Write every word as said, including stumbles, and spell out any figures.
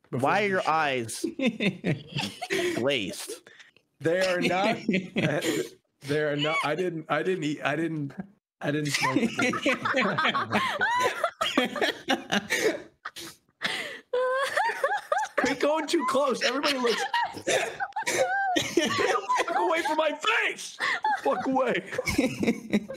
Why are your eyes glazed? They are not. They are not. I didn't. I didn't eat. I didn't. I didn't smoke. Quit going too close. Everybody looks. Get the fuck away from my face. Fuck away.